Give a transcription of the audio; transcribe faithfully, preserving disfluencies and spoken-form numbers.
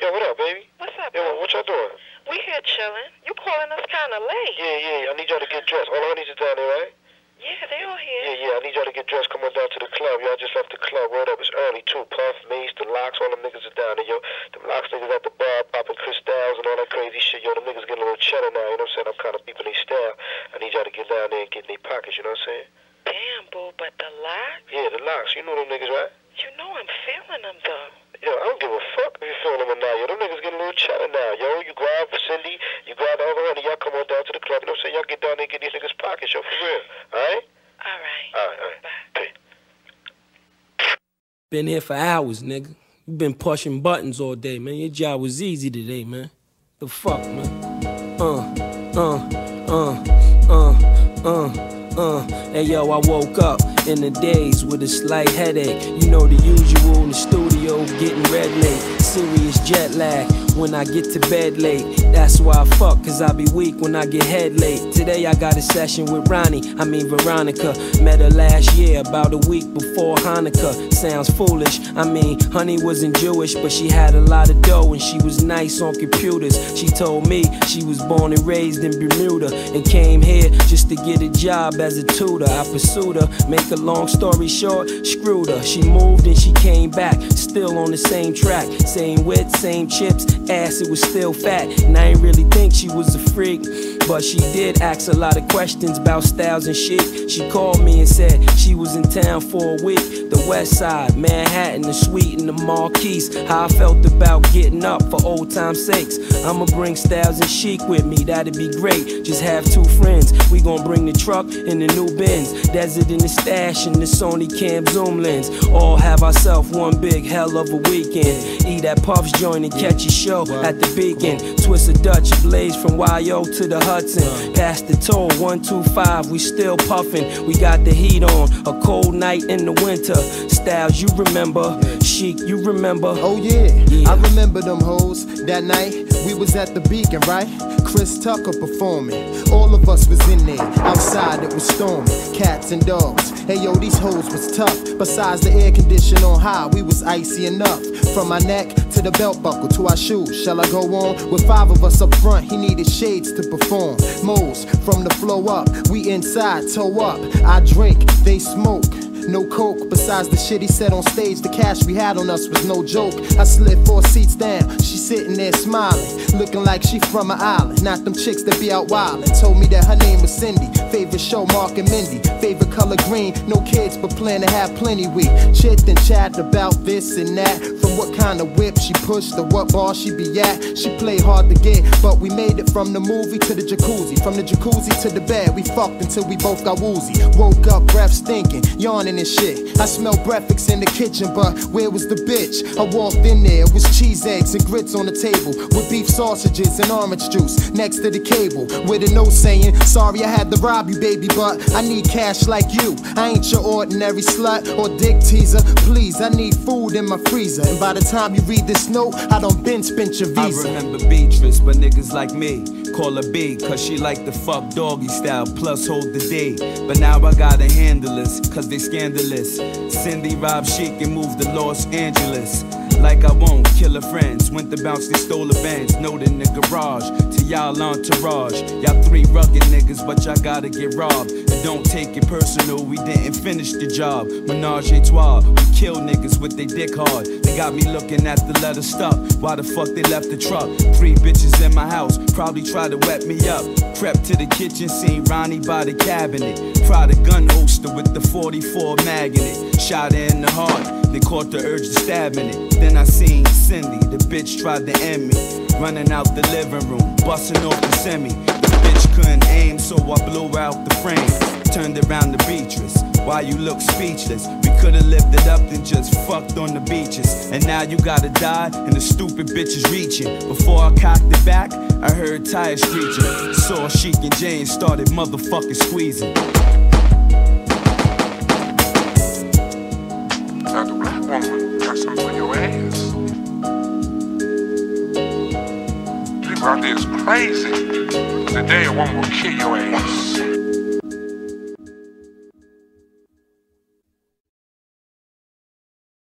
Yo, what up, baby? What's up, Yo, bro? what y'all doing? We here chilling. You calling us kind of late. Yeah, yeah, I need y'all to get dressed. All the honeys are down there, right? Yeah, they all here. Yeah, yeah, I need y'all to get dressed. Come on down to the club. Y'all just left the club. Word up, it's early, too. Puff, Mace, the Locks, all them niggas are down there, yo. Them Locks niggas at the bar, popping crystals and all that crazy shit. Yo, them niggas getting a little cheddar now, you know what I'm saying? I'm kind of peeping their style. I need y'all to get down there and get in their pockets, you know what I'm saying? Damn, boo, but the Locks? Yeah, the Locks. You know them niggas, right? You know I'm feeling them, though. Yo, I don't give a fuck if you feeling them or not. Yo, them niggas getting a little cheddar now. Yo, you grab Cindy, you grab the other honey, y'all come on down to the club. You know what I'm saying? Y'all get down there and get these niggas pockets, yo, for real. All right? All right. All right, all right. Bye. Peace. Been here for hours, nigga. You been pushing buttons all day, man. Your job was easy today, man. The fuck, man? Uh, uh, uh, uh, uh, uh. Hey, yo, I woke up in the days with a slight headache. You know the usual in the studio, getting red late. Serious jet lag when I get to bed late. That's why I fuck, cause I be weak when I get head late. Today I got a session with Ronnie, I mean Veronica. Met her last year, about a week before Hanukkah. Sounds foolish, I mean, honey wasn't Jewish, but she had a lot of dough and she was nice on computers. She told me she was born and raised in Bermuda and came here just to get a job as a tutor. I pursued her, make a long story short, screwed her. She moved and she came back, still on the same track. Same width, same chips, ass it was still fat. And I ain't really think she was a freak, but she did ask a lot of questions about styles and shit. She called me and said she was in town for a week. The west side, Manhattan, the suite and the Marquise. How I felt about getting up for old time's sakes. I'ma bring styles and chic with me, that'd be great. Just have two friends, we gon' bring the truck and the new Benz. Desert in the stash and the Sony Cam zoom lens. All have ourselves one big hell of a weekend. Eat at Puff's joint and catch a show at the Beacon. Twist a Dutch, blaze from Y O to the Hudson. Past the toll, one two five, we still puffin'. We got the heat on, a cold night in the winter. Styles you remember, chic you remember. Oh yeah, yeah. I remember them hoes. That night, we was at the Beacon, right? Chris Tucker performing. All of us was in there. Outside it was storming. Cats and dogs. Hey yo, these hoes was tough. Besides the air condition on high, we was icy enough. From my neck to the belt buckle to our shoes. Shall I go on? With five of us up front, he needed shades to perform. Moles from the flow up. We inside, toe up. I drink, they smoke. No coke, besides the shit he said on stage. The cash we had on us was no joke. I slid four seats down, she sitting there smiling, looking like she from an island. Not them chicks that be out wildin'. Told me that her name was Cindy. Favorite show, Mark and Mindy. Favorite color green, no kids but plan to have plenty. We chit and chat about this and that. From what kind of whip she pushed to what bar she be at. She played hard to get, but we made it from the movie to the jacuzzi. From the jacuzzi to the bed, we fucked until we both got woozy. Woke up, breath stinking, yawning and shit. I smelled breakfast in the kitchen, but where was the bitch? I walked in there, it was cheese, eggs, and grits on the table, with beef sausages and orange juice next to the cable, with a note saying, sorry I had to rob you, baby, but I need cash like you. I ain't your ordinary slut or dick teaser. Please, I need food in my freezer, and by the time you read this note, I done been spent your visa. I remember Beatrice, but niggas like me call her B, cause she like the fuck doggy style, plus hold the D. But now I gotta handle this, cause they scandalous. Cindy robbed Chic and moved to Los Angeles. Like I won't kill her friends. Went to bounce, they stole the bands. Note in the garage, to y'all entourage. Y'all three rugged niggas, but y'all gotta get robbed. And don't take it personal, we didn't finish the job. Menage a trois, we kill niggas with they dick hard. They got me looking at the letter stuff. Why the fuck they left the truck? Three bitches in my house, probably tried to wet me up. Crept to the kitchen, seen Ronnie by the cabinet. Tried a gun holster with the forty-four mag in it. Shot her in the heart, they caught the urge to stab in it. Then I seen Cindy, the bitch tried to end me. Running out the living room, busting off the semi. The bitch couldn't aim, so I blew out the frame. Turned around to Beatrice, why you look speechless? We could've lived it up and just fucked on the beaches. And now you gotta die, and the stupid bitch is reaching. Before I cocked it back, I heard tires screeching. Saw Chic and Jane started motherfucking squeezing. Now the black woman got something for your ass. People out there is crazy. Today a woman will kill your ass.